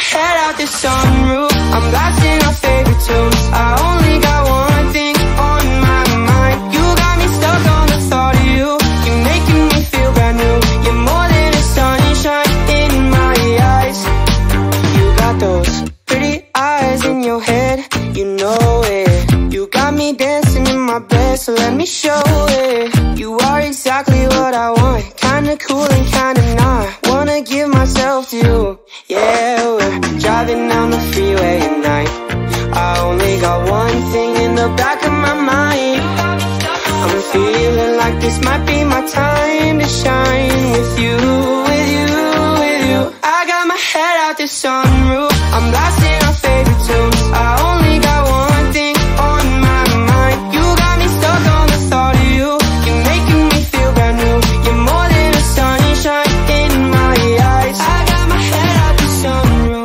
head out the sunroof, I'm blasting our favorite tunes. I only got one thing on my mind. You got me stuck on the thought of you. You're making me feel brand new. You're more than a sunshine in my eyes. You got those pretty eyes in your head, you know it. You got me dancing in my bed, so let me show it. You are exactly what I want, kinda cool and kinda not. Wanna give myself to you. Yeah, we're driving down the freeway at night. I only got one thing in the back of my mind. I'm feeling like this might be my time to shine. With you, with you, with you. I got my head out the sunroof, I'm blasting our favorite tunes. I only got one thing on my mind. You got me stuck on the thought of you. You're making me feel brand new. You're more than a sunshine in my eyes. I got my head out the sunroof.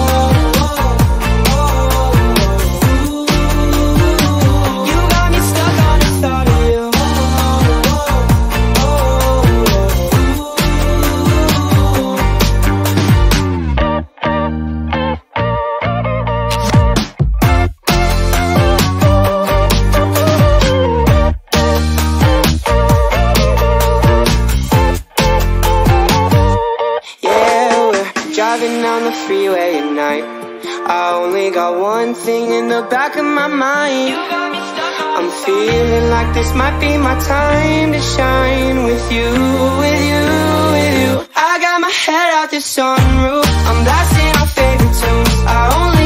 You got me stuck on the thought of you. Driving down the freeway at night. I only got one thing in the back of my mind. I'm feeling like this might be my time to shine. With you, with you, with you. I got my head out the sunroof, I'm blasting our favorite tunes. I only